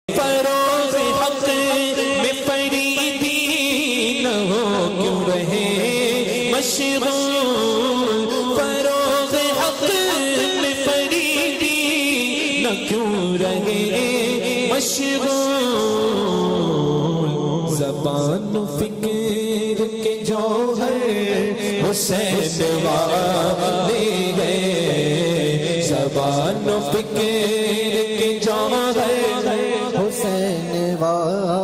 फरोज़ हक़ में फरीदी न हो क्यों रहे मशगूल, फरोज़ हक़ में फरीदी न क्यों रहे मशगूल। ज़बान फ़िक्र के जौहर हुसैन वाले गए, ज़बान फ़िक्र के जौहर हुसैन वाले